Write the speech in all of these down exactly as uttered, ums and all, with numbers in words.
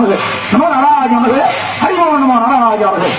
நமது நம நாராஜ நமது ஹரிமோ நம நாராஜ அவர்கள்.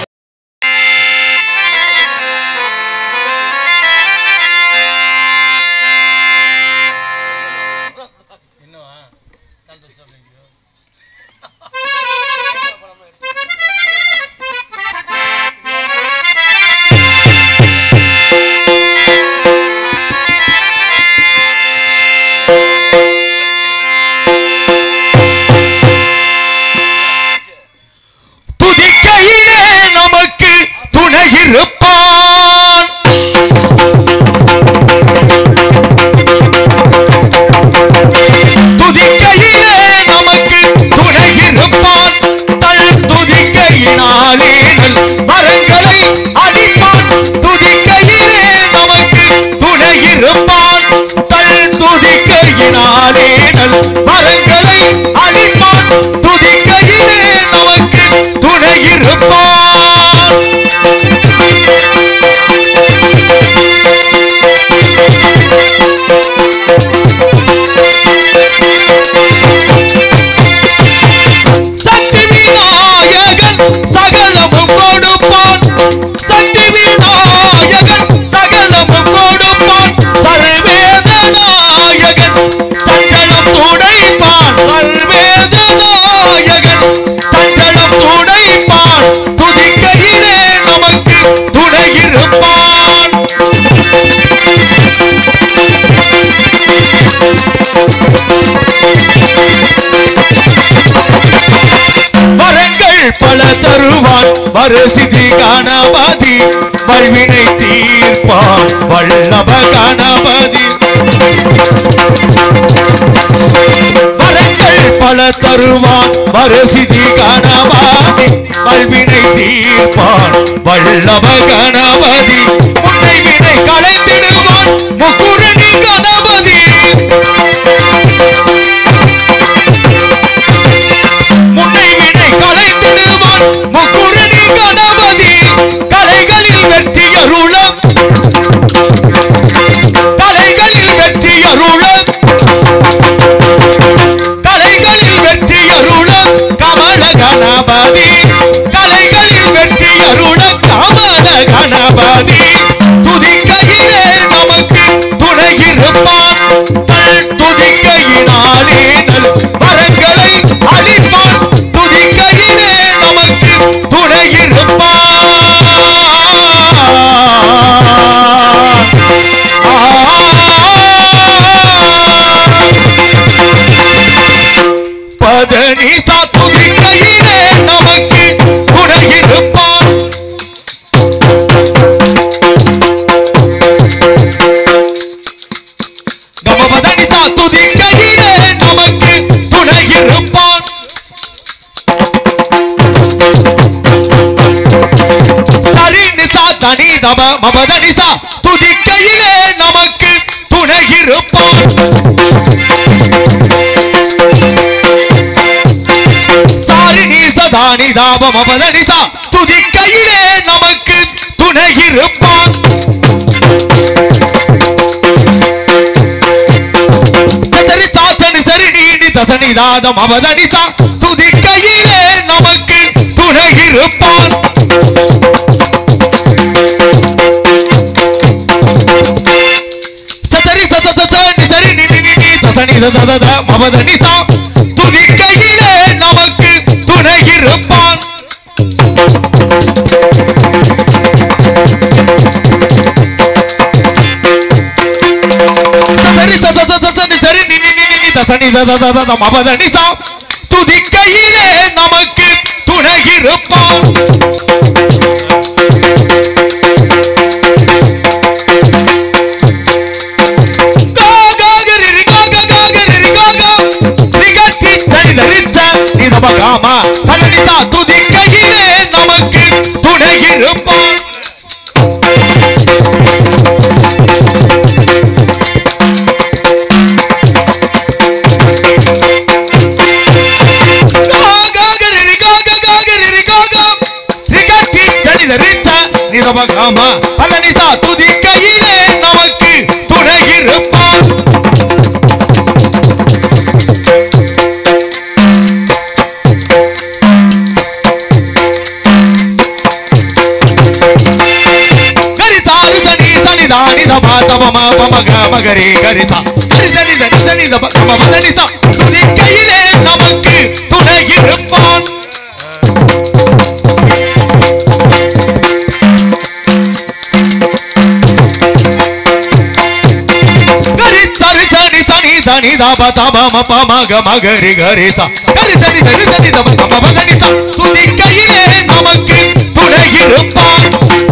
வரங்கள் பல தருவான் வரசிதி கணபதி வல்வினை தீர்ப்பான் வல்லப கணபதி. வரங்கள் பல தருவான் வரசிதி கணபதி வல்வினை தீர்ப்பான் வல்லப கணபதி. முன்னை வினை களைந்திடுவான் முக்குரணி கணபதி. முன்னை வினை களைந்திடுவான் முக்குரணி கணபதி. கலைகளில் வெற்றி அருளம் கலைகளில் வெற்றி அருளம் கலைகளில் வெற்றி அருளம் கமல கணபதி. கலைகளில் வெற்றி அருளம் கமல கணபதி. துதிக்கையிலே நமக்கு துணையிருப்பான் தன் துதிக்கையினாலே நல் வரங்களை அளிப்பான். துதிக்கையிலே நமக்கு துணையிருப்பான். பதனி துதிக்கையிலே நமக்கு துணையிருப்பான். கமபதனிதா துதிக்கையிலே நமக்கு துணையிருப்பான். சரிநிசா தனி தம மபதனிசா துதிக்கையிலே நமக்கு துணையிருப்பான். சாரிநீசதானி தாப மபதனிசா துதிக்கையிலே நமக்கு துணையிருப்பான். தசனிதாதம் அவதனிதா துதிக்கையிலே நமக்கு துணையிருப்பான். சதரி சதசனி சரி நினி தசனிததத அவதனிதா துதிக்கையிலே நமக்கு துணையிருப்பான். சரி சதசனி சரி நினி தசனிதததம் அவதனிதா துதிக்கையிலே நமக்கு துணையிருப்பான். துதிக்கையிலே நமக்கு துணையிருப்பான். துதிக்கையிலே நமக்கு துணையிருப்பான். மகரி கரிசா கரிசனி தனி தனி தப மபதனிசா துதிக்கையிலே நமக்கு துணை இருப்பான் தனி தப தப மப மக மகரி கரிசா கரிசனி தனி தனி தப மபதனிசா துதிக்கையிலே நமக்கு துணை இருப்பான்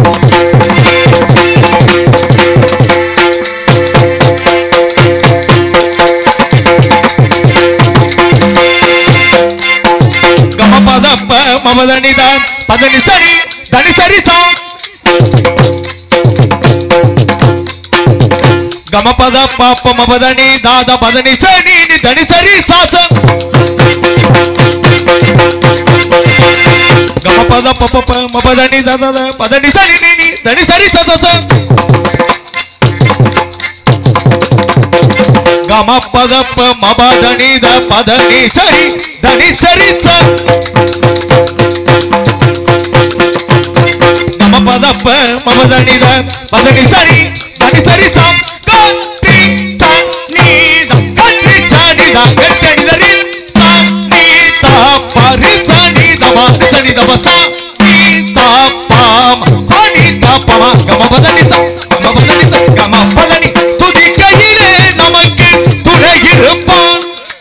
பதப்ப மமதனித பதனி சரி தனி சரி சா கம பத பாப்ப மமதனி தாத பதனி சரி தனி சரி சாச கம பத பப்ப மமதனி தாத பதனி சரி நீ தனி சரி சச கம பதப்ப மபதனி த பதனி சரி தனி சரி ச கம பதப்ப மபதனி த பதனி சரி தனி சரி ச கத்தி தனி த கத்தி சனி த கத்தி தனி தனி த பரி சனி த பரி சனி த பச நீ த பாம சனி த பம கம பதனி ச கம பதனி ச கம பதனி துதிக்கையிலே நமக்கு துணை இருப்பான்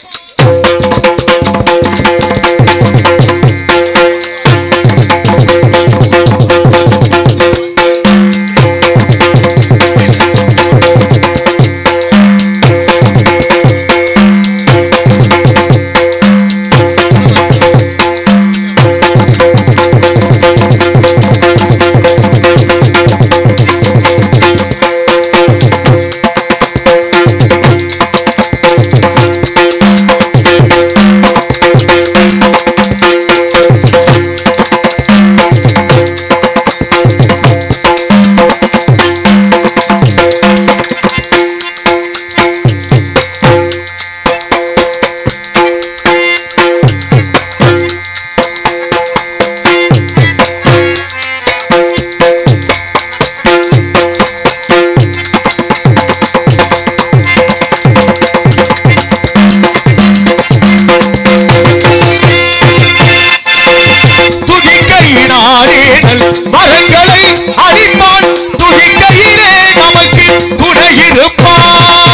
மரங்களை அழிப்பான் துதிக்கையிலே நமக்கு துணை இருப்பான்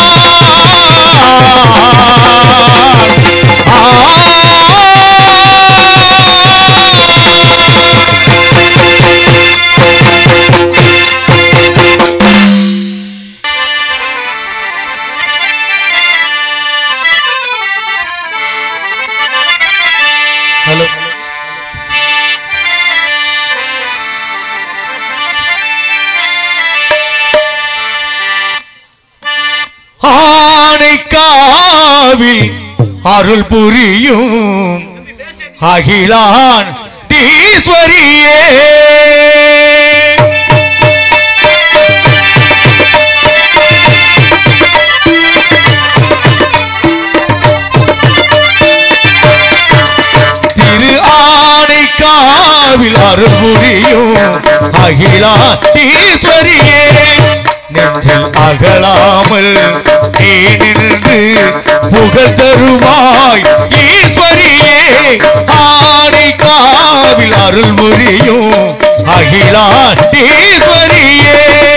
ஹலோ ஆனைக்காவில் அருள் புரியும் அகிலான் ஈஸ்வரியே திரு ஆனைக்காவில் அருள் புரியும் அகிலான் ஈஸ்வரியே நெஞ்சில் அகலாமல் நீ நின்று புகழ் தருவாய் ஈஸ்வரியே ஆனைக்காவில் அருள் புரியும் அகிலான் ஈஸ்வரியே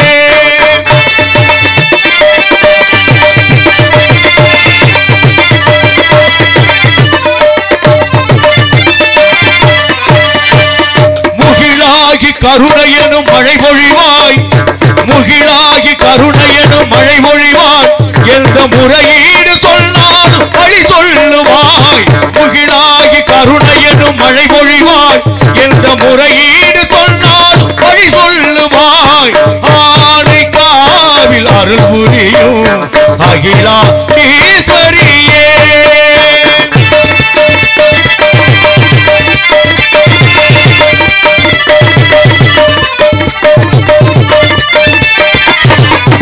முகிலாகி கருணையெனும் மழை பொழிவாய் முகிலாகி கருணையெனும் மழை பொழிவாய் எந்த முறையீடு சொன்னாலும் வழி சொல்லுவாய் முகிலாகி கருணையெனும் மழை பொழிவாய் எந்த முறையீடு சொன்னாலும் வழி சொல்லுவாய் ஆனைக்காவில் அருள் புரியும் அகிலா ஈஸ்வரியே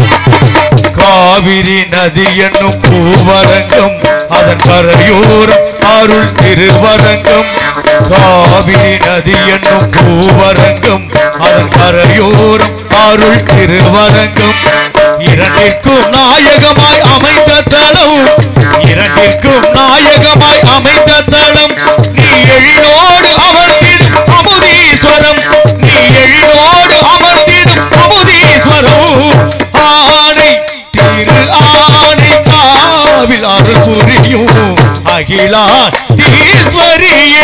காவிரி நதி என்னும் பூவரங்கம் அதன் கரையோரம் அருள் திருவரங்கம் காவிரி நதி என்னும் பூவரங்கம் அதன் கரையோரம் அருள் திருவரங்கம் இரண்டிற்கும் நாயகமாய் அமைந்த தலம் இரண்டிற்கும் நாயகமாய் அமைந்த தலம் நீ எழிலோடு அமர்ந்திடும் அமுதீஸ்வரம் நீ எழிலோடு அமர்ந்திடும் அமுதீஸ்வரம் ஆனை திரு ஆனை காவில் அருள் புரியும் அகிலா ஈஸ்வரியே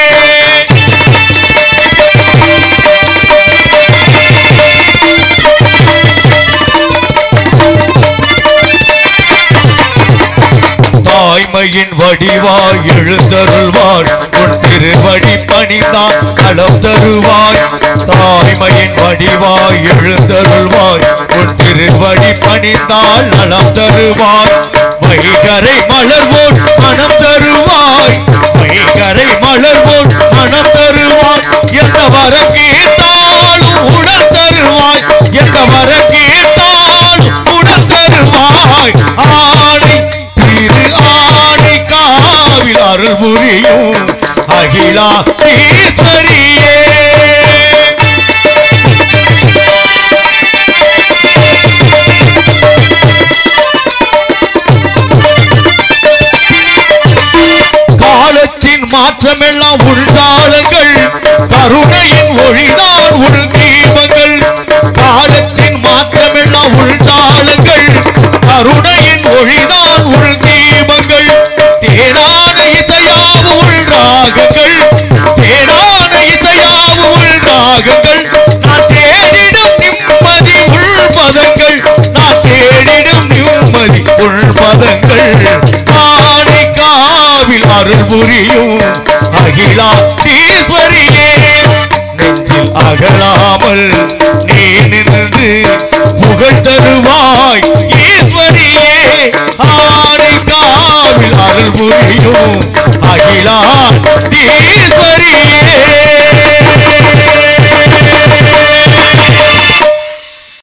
தாய்மையின் வடிவாய் எழுந்தருள்வார் உன் திருவடி பணிந்தால் களம் தருவாய் தாய்மையின் வடிவாய் எழுந்தருள்வாய் உன் திருவடி பணிந்தால் நலம் தருவாய் வைகரை மலர்வோன் மனம் தருவாய் வைகரை மலர்வோன் மனம் தருவாய் எந்த வர கேட்டாலும் உடல் தருவாய் எந்த வர கேட்டாலும் உடல் தருவாய் ஆணை திரு ஆணை காவில் அருள் புரியும் அகிலா ஈஸ்வரியே காலத்தின் மாற்றமெல்லாம் உள்தாளங்கள் கருணையின் ஒளிதான் உள் தீபங்கள் காலத்தின் மாற்றமெல்லாம் உள்தாளங்கள் கருணையின் ஒளிதான் உள் தீபங்கள் தேனான இசையாவு உள் ராகங்கள் தேனான இசையாவு உள் ராகங்கள் நான் தேடிடும் நிம்மதி உள் பதங்கள் நான் தேடிடும் நிம்மதி உள் பதங்கள் ஆனை காவில் அருள் புரியும் அகிலா ஈஸ்வரியே நெஞ்சில் அகலாமல் நீ நின்று புகழ் தருவாய் ஈஸ்வரியே ஆனை காவில் அருள் புரியும் அகிலா ஈஸ்வரியே